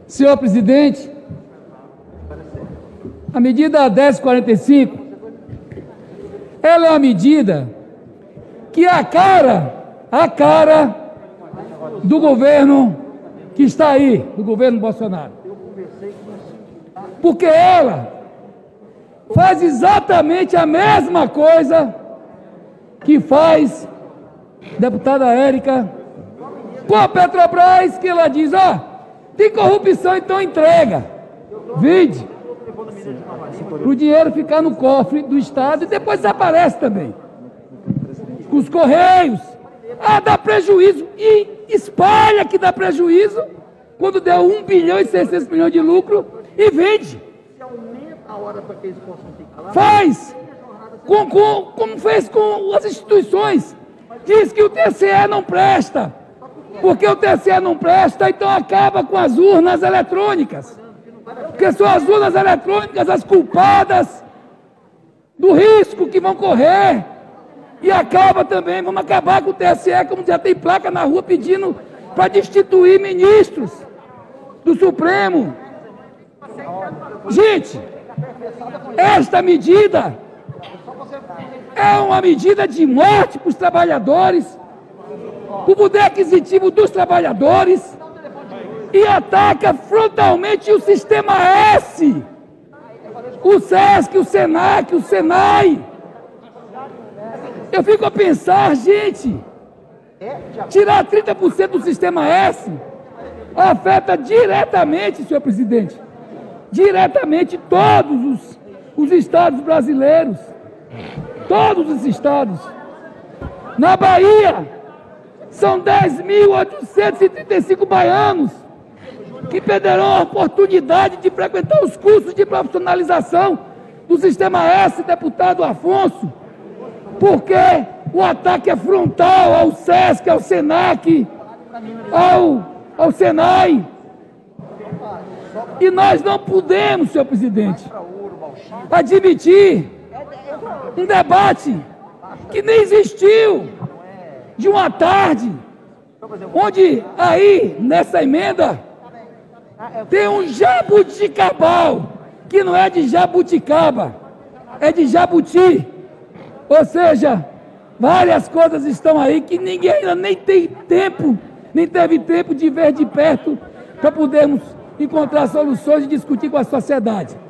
Senhor presidente, a medida 1045, ela é uma medida que é a cara do governo que está aí, do governo Bolsonaro. Porque ela faz exatamente a mesma coisa que faz a deputada Érica com a Petrobras, que ela diz, tem corrupção, então entrega. Vide. Para o dinheiro ficar no cofre do Estado e depois desaparece também. Com os Correios. Dá prejuízo. E espalha que dá prejuízo quando deu 1 bilhão e 600 milhões de lucro e vende. Faz. Como fez com as instituições. Diz que o TCE não presta. Porque o TCE não presta, então acaba com as urnas eletrônicas. Porque são as urnas eletrônicas as culpadas do risco que vão correr. E acaba também, vamos acabar com o TSE, como já tem placa na rua pedindo para destituir ministros do Supremo. Gente, esta medida é uma medida de morte para os trabalhadores, para o poder aquisitivo dos trabalhadores, e ataca frontalmente o Sistema S, o SESC, o SENAC, o SENAI. Eu fico a pensar, gente, tirar 30% do Sistema S afeta diretamente, senhor presidente, diretamente todos os estados brasileiros, todos os estados. Na Bahia, são 10.835 baianos que perderão a oportunidade de frequentar os cursos de profissionalização do Sistema S, deputado Afonso, porque o ataque é frontal ao SESC, ao SENAC, ao SENAI. E nós não podemos, senhor presidente, admitir um debate que nem existiu, de uma tarde, onde aí, nessa emenda, tem um jabuticabal, que não é de jabuticaba, é de jabuti. Ou seja, várias coisas estão aí que ninguém ainda nem tem tempo, nem teve tempo de ver de perto para podermos encontrar soluções e discutir com a sociedade.